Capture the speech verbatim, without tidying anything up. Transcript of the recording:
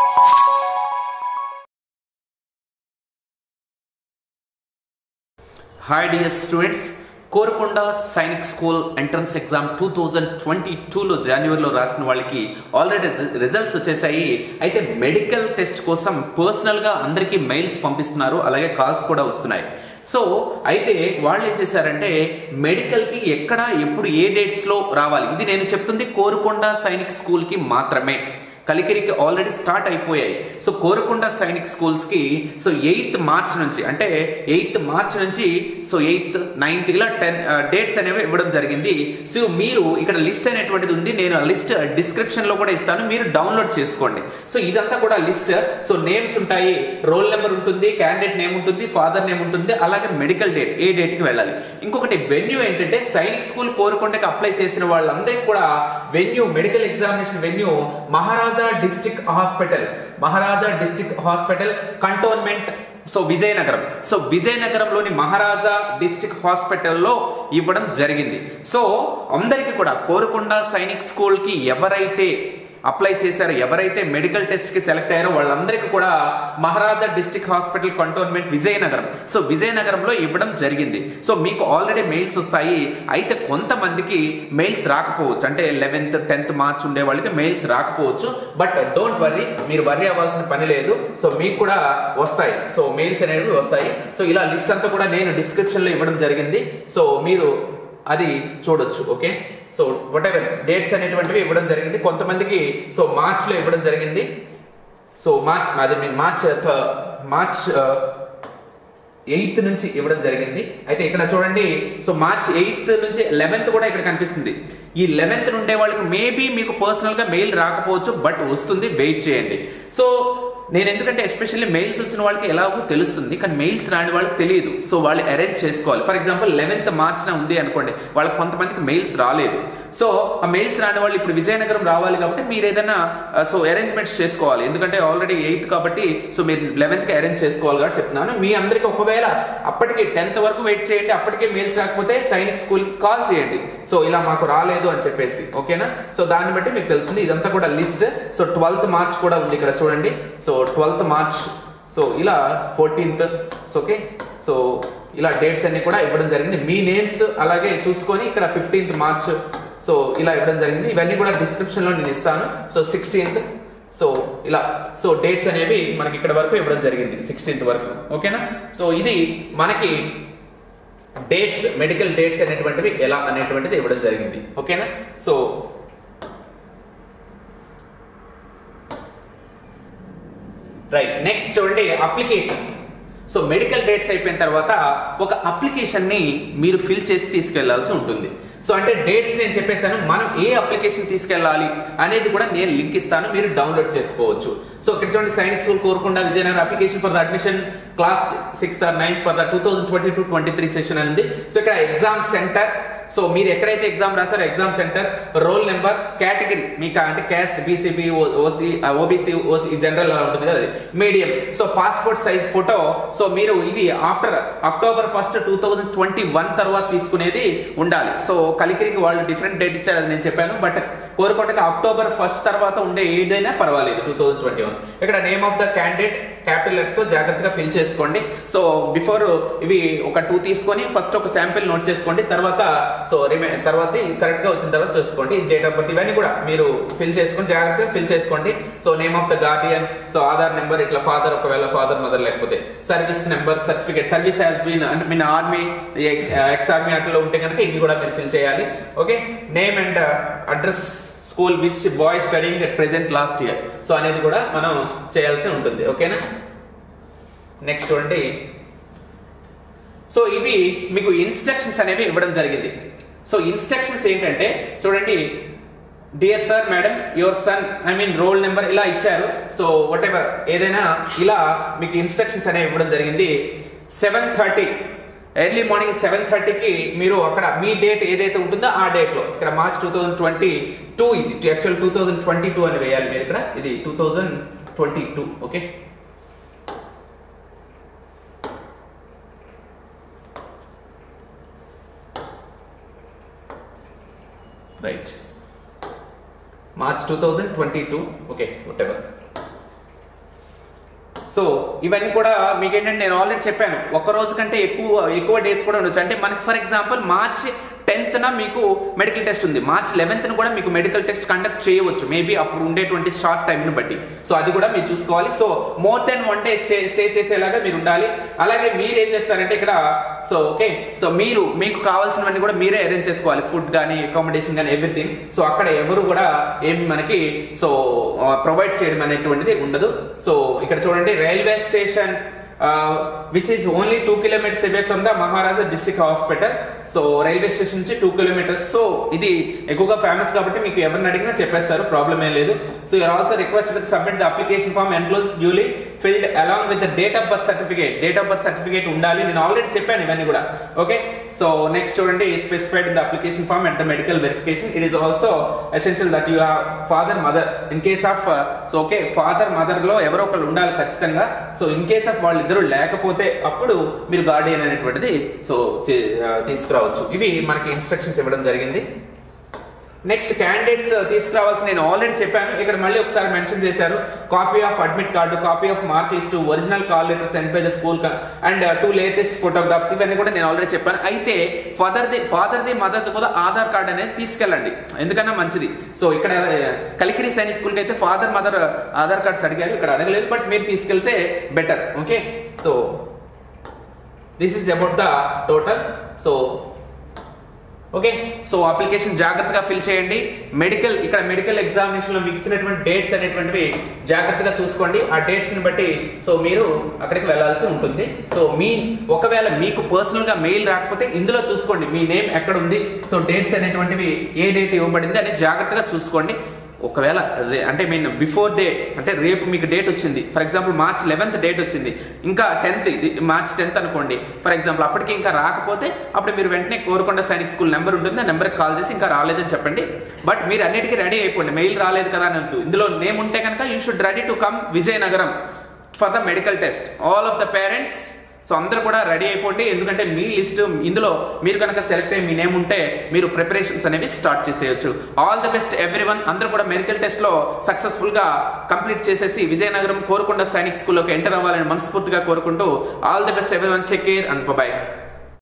Hi dear students, Korukonda Sainik school entrance exam two thousand twenty టూలో జనవరిలో రాసిన వాళ్ళకి ఆల్రెడీ రిజల్ట్స్ వచ్చేసాయి. అయితే మెడికల్ టెస్ట్ కోసం పర్సనల్గా అందరికీ మెయిల్స్ పంపిస్తున్నారు, అలాగే కాల్స్ కూడా వస్తున్నాయి. సో అయితే వాళ్ళు ఏం చేశారంటే మెడికల్కి ఎక్కడ ఎప్పుడు ఏ డేట్స్లో రావాలి, ఇది నేను చెప్తుంది కోరకొండ సైనిక్ స్కూల్కి మాత్రమే. కలికిరికి ఆల్రెడీ స్టార్ట్ అయిపోయాయి. సో కోరకొండ సైనిక్ స్కూల్స్ కి సో ఎయిత్ మార్చ్ నుంచి అంటే ఎయిత్ మార్చ్ నుంచి సో ఎయిత్ నైన్త్ ఇలా టెన్ డేట్స్ అనేవి ఇవ్వడం జరిగింది. సో మీరు ఇక్కడ లిస్ట్ అనేటువంటిది ఉంది, నేను ఆ లిస్ట్ డిస్క్రిప్షన్ లో కూడా ఇస్తాను, మీరు డౌన్లోడ్ చేసుకోండి. సో ఇదంతా కూడా లిస్ట్. సో నేమ్స్ ఉంటాయి, రోల్ నెంబర్ ఉంటుంది, క్యాండిడేట్ నేమ్ ఉంటుంది, ఫాదర్ నేమ్ ఉంటుంది, అలాగే మెడికల్ డేట్, ఏ డేట్ కి వెళ్ళాలి. ఇంకొకటి వెన్యూ ఏంటంటే సైనిక్ స్కూల్ కోరకొండకి అప్లై చేసిన వాళ్ళందరికీ కూడా venue, medical examination venue Maharaja district hospital, Maharaja district hospital cantonment so Vizianagaram. So విజయనగరంలోని మహారాజా డిస్ట్రిక్ట్ హాస్పిటల్లో ఇవ్వడం జరిగింది. సో అందరికీ కూడా కోరకొండ సైనిక్ స్కూల్ కి ఎవరైతే అప్లై చేశారో, ఎవరైతే మెడికల్ టెస్ట్ కి సెలెక్ట్ అయ్యారో వాళ్ళందరికీ కూడా Maharaja district hospital cantonment Vizianagaram, so విజయనగరంలో ఇవ్వడం జరిగింది. సో మీకు ఆల్రెడీ మెయిల్స్ వస్తాయి. అయితే కొంతమందికి మెయిల్స్ రాకపోవచ్చు, అంటే లెవెన్త్ టెన్త్ మార్చ్ ఉండే వాళ్ళకి మెయిల్స్ రాకపోవచ్చు. బట్ డోంట్ వర్రీ, మీరు వర్రీ అవ్వాల్సిన పని లేదు. సో మీకు కూడా వస్తాయి, సో మెయిల్స్ అనేవి వస్తాయి. సో ఇలా లిస్ట్ అంతా కూడా నేను డిస్క్రిప్షన్ లో ఇవ్వడం జరిగింది, సో మీరు అది చూడొచ్చు. Okay, so whatever dates అనేటువంటివి ఇవ్వడం జరిగింది. కొంతమందికి సో మార్చ్ లో ఇవ్వడం జరిగింది. సో మార్చ్ అది మీన్ మార్చ్ మార్చ్ ఎయిత్ నుంచి ఇవ్వడం జరిగింది. అయితే ఇక్కడ చూడండి, సో మార్చ్ ఎయిత్ నుంచి లెవెన్త్ కూడా ఇక్కడ కనిపిస్తుంది. ఈ లెవెన్త్ ఉండే వాళ్ళకి మేబీ మీకు పర్సనల్ గా మెయిల్ రాకపోవచ్చు, బట్ వస్తుంది, వెయిట్ చేయండి. సో నేను ఎందుకంటే ఎస్పెషల్లీ మెయిల్స్ వచ్చిన వాళ్ళకి ఎలాగో తెలుస్తుంది, కానీ మెయిల్స్ రాని వాళ్ళకి తెలియదు. సో వాళ్ళు అరేంజ్ చేసుకోవాలి. ఫర్ ఎగ్జాంపుల్ లెవెన్త్ మార్చిన ఉంది అనుకోండి, వాళ్ళకి కొంతమందికి మెయిల్స్ రాలేదు. సో ఆ మెయిల్స్ రాని వాళ్ళు ఇప్పుడు విజయనగరం రావాలి కాబట్టి మీరు ఏదైనా సో అరేంజ్మెంట్స్ చేసుకోవాలి, ఎందుకంటే ఆల్రెడీ ఎయిత్ కాబట్టి సో మీరు లెవెన్త్ కి అరేంజ్ చేసుకోవాలి కాబట్టి చెప్తున్నాను. మీ అందరికి ఒకవేళ అప్పటికి టెన్త్ వరకు వెయిట్ చేయండి, అప్పటికే మెయిల్స్ రాకపోతే సైనిక్ స్కూల్ కి కాల్ చేయండి, సో ఇలా మాకు రాలేదు అని చెప్పేసి. ఓకేనా, సో దాన్ని బట్టి మీకు తెలుస్తుంది. ఇదంతా కూడా లిస్ట్. సో ట్వెల్త్ మార్చ్ కూడా ఉంది ఇక్కడ చూడండి. సో ట్వెల్త్ మార్చ్, సో ఇలా ఫోర్టీన్త్, ఓకే, సో ఇలా డేట్స్ అన్ని కూడా ఇవ్వడం జరిగింది. మీ నేమ్స్ అలాగే చూసుకొని ఇక్కడ ఫిఫ్టీన్త్ మార్చ్ సో ఇలా ఇవ్వడం జరిగింది. ఇవన్నీ కూడా డిస్క్రిప్షన్ లో నేను ఇస్తాను. సో సిక్స్టీన్త్, సో ఇలా సో డేట్స్ అనేవి మనకి ఇక్కడ వరకు ఇవ్వడం జరిగింది, సిక్స్టీన్త్ వరకు. ఓకేనా, సో ఇది మనకి డేట్స్, మెడికల్ డేట్స్ అనేటువంటివి ఎలా అనేటువంటిది ఇవ్వడం జరిగింది. ఓకేనా, సో రైట్, నెక్స్ట్ చూడండి అప్లికేషన్. సో మెడికల్ డేట్స్ అయిపోయిన తర్వాత ఒక అప్లికేషన్ ని మీరు ఫిల్ చేసి తీసుకెళ్లాల్సి ఉంటుంది. సో అంటే డేట్స్ నేను చెప్పేశాను, మనం ఏ అప్లికేషన్ తీసుకెళ్ళాలి అనేది కూడా నేను లింక్ ఇస్తాను, మీరు డౌన్లోడ్ చేసుకోవచ్చు. సో ఇక్కడ చూడండి, Sainik school Korukonda Vizianagaram application for the admission class sixth or ninth for the two thousand twenty two twenty three session అనేది. సో ఇక్కడ ఎగ్జామ్ సెంటర్, సో మీరు ఎక్కడైతే ఎగ్జామ్ రాసారో exam center, roll number, category మీకు అంటే caste, BCB, OC, OBC, OC general అలా ఉంటుంది కదా, medium. So passport size photo. So మీరు ఇది after October first two thousand twenty one తర్వాత తీసుకునేది ఉండాలి. సో కలికిరికి వాళ్ళు డిఫరెంట్ డేట్ ఇచ్చారు, అది నేను చెప్పాను. బట్ కోరకొండకి అక్టోబర్ ఫస్ట్ తర్వాత ఉండే ఏదైనా పర్వాలేదు, టూ థౌజండ్ ట్వంటీ వన్. ఇక్కడ name of the candidate capital letters జాగ్రత్తగా ఫిల్ చేసుకోండి. సో బిఫోర్ ఇవి ఒక టూ తీసుకొని ఫస్ట్ ఒక శాంపిల్ నోట్ చేసుకోండి, తర్వాత సో రిమే తర్వాత కరెక్ట్ గా వచ్చిన తర్వాత చూసుకోండి. డేట్ ఆఫ్ బర్త్ ఇవన్నీ కూడా మీరు ఫిల్ చేసుకొని జాగ్రత్తగా ఫిల్ చేసుకోండి. So name of the guardian, so Aadhaar number, ఇట్లా ఫాదర్ ఒకవేళ ఫాదర్ మదర్ లేకపోతే service number, certificate, service has been అంటే మీ ఆర్మీ, ఎక్స్ ఆర్మీ అట్లా ఉంటే కనుక ఇవి కూడా మీరు ఫిల్ చేయాలి. Okay, name and address, school which boy studying at present last year, so అనేది కూడా మనం చేయాల్సి ఉంటుంది. ఓకేనా, నెక్స్ట్ చూడండి. సో ఇవి మీకు ఇన్స్ట్రక్షన్స్ అనేవి ఇవ్వడం జరిగింది. సో ఇన్స్ట్రక్షన్స్ ఏంటంటే చూడండి, dear sir, madam, your son, I mean roll number ఇలా ఇచ్చారు. సో వాట్ ఎవర్ ఏదైనా ఇలా మీకు ఇన్స్ట్రక్షన్స్ అనేవి ఇవ్వడం జరిగింది. Seven thirty early morning seven థర్టీకి మీరు అక్కడ మీ డేట్ ఏదైతే ఉంటుందో ఆ డేట్ లో, ఇక్కడ March two thousand twenty two ఇది actual two thousand twenty two అని వేయాలి మీరు ఇక్కడ, ఇది two thousand twenty two. Okay, right, March two thousand twenty two. Okay, whatever so ఇవన్నీ కూడా మీకు ఏంటంటే నేను ఆల్రెడీ చెప్పాను, ఒక రోజు కంటే ఎక్కువ ఎక్కువ డేస్ కూడా ఉండొచ్చు. అంటే మనకి ఫర్ ఎగ్జాంపుల్ మార్చ్ టెన్త్న మీకు మెడికల్ టెస్ట్ ఉంది, మార్చ్ లెవెన్త్న కూడా మీకు మెడికల్ టెస్ట్ కండక్ట్ చేయవచ్చు, మేబీ అప్పుడు ఉండేటువంటి షార్ట్ టైంని బట్టి. సో అది కూడా మీరు చూసుకోవాలి. So more than one day stay stay చేసేలాగా మీరు ఉండాలి. అలాగే మీరు ఏం చేస్తారంటే ఇక్కడ సో ఓకే సో మీరు మీకు కావాల్సినవన్నీ కూడా మీరే అరేంజ్ చేసుకోవాలి, ఫుడ్ కానీ అకామిడేషన్ కానీ ఎవ్రీథింగ్. సో అక్కడ ఎవరు కూడా ఏమి మనకి సో ప్రొవైడ్ చేయడం అనేటువంటిది ఉండదు. సో ఇక్కడ చూడండి, railway station which is only two kilometres away from the Maharaja district hospital. So railway station నుంచి టూ కిలోమీటర్స్. సో ఇది ఎక్కువగా ఫేమస్ కాబట్టి మీకు ఎవరిని అడిగినా చెప్పేస్తారు, ప్రాబ్లం ఏం లేదు. So you're also request with submit the application form enclose duly filled along with the date of birth certificate. Date of birth certificate ఉండాలి, నేను ఆల్రెడీ చెప్పాను ఇవన్నీ కూడా. ఓకే సో నెక్స్ట్ చూడండి, specified in the application form at the medical verification it is also essential that you have father mother in case of so okay father mother లో ఎవరో ఒకళ్ళు ఉండాలి ఖచ్చితంగా. సో ఇన్ కేస్ ఆఫ్ వాళ్ళు ఇద్దరు లేకపోతే అప్పుడు మీరు గార్డియన్ అనేటువంటిది సో తీసుకురావచ్చు. ఇవి మనకి ఇన్స్ట్రక్షన్స్ ఇవ్వడం జరిగింది. నెక్స్ట్ క్యాండిడేట్స్ తీసుకురావాల్సి నేను ఆల్రెడీ చెప్పాను, ఇక్కడ మళ్ళీ ఒకసారి మెన్షన్ చేశారు. Copy of admit card, copy of mark list, original call letter send by the school and two latest photographs, ఇవన్నీ కూడా నేను ఆల్రెడీ చెప్పాను. అయితే ఫాదర్ ది ఫాదర్ ది మదర్ ది కూడా ఆధార్ కార్డ్ అనేది తీసుకెళ్ళండి, ఎందుకన్నా మంచిది. సో ఇక్కడ కలికిరి సైనిక్ స్కూల్ కి అయితే ఫాదర్ మదర్ ఆధార్ కార్డ్స్ అడిగారు, ఇక్కడ అడగలేదు, బట్ మీరు తీసుకెళ్తే better. Okay so this is about the total. So okay so application జాగ్రత్తగా ఫిల్ చేయండి. మెడికల్ ఇక్కడ మెడికల్ ఎగ్జామినేషన్ లో మీకు ఇచ్చినటువంటి డేట్స్ అనేటువంటివి జాగ్రత్తగా చూసుకోండి. ఆ డేట్స్ ని బట్టి సో మీరు అక్కడికి వెళ్ళాల్సి ఉంటుంది. సో మీ ఒకవేళ మీకు పర్సనల్ గా మెయిల్ రాకపోతే ఇందులో చూసుకోండి మీ నేమ్ ఎక్కడ ఉంది, సో డేట్స్ అనేటువంటివి ఏ డేట్ ఇవ్వబడింది అని జాగ్రత్తగా చూసుకోండి. ఒకవేళ అంటే మీన్ బిఫోర్ డే అంటే రేపు మీకు డేట్ వచ్చింది, for example March eleventh date వచ్చింది, ఇంకా టెన్త్ మార్చ్ టెన్త్ అనుకోండి ఫర్ ఎగ్జాంపుల్, అప్పటికి ఇంకా రాకపోతే అప్పుడు మీరు వెంటనే కోరుకొండ సైనిక్ స్కూల్ నెంబర్ ఉంటుంది, ఆ నెంబర్కి కాల్ చేసి ఇంకా రాలేదని చెప్పండి. బట్ మీరు అన్నిటికీ రెడీ అయిపోండి, మెయిల్ రాలేదు కదా అని అంటూ. ఇందులో నేమ్ ఉంటే కనుక you should ready to come Vizianagaram for the medical test. All of the parents so అందరూ కూడా రెడీ అయిపోండి, ఎందుకంటే మీ లిస్ట్ ఇందులో మీరు కనుక సెలెక్ట్ అయ్యి మీ నేమ్ ఉంటే మీరు ప్రిపరేషన్స్ అనేవి స్టార్ట్ చేసేయచ్చు. All the best everyone. అందరూ కూడా మెడికల్ టెస్ట్ లో సక్సెస్ఫుల్ గా కంప్లీట్ చేసేసి విజయనగరం కోరుకొండ సైనిక్ స్కూల్లోకి ఎంటర్ అవ్వాలని మనస్ఫూర్తిగా కోరుకుంటూ all the best everyone. Take care and by.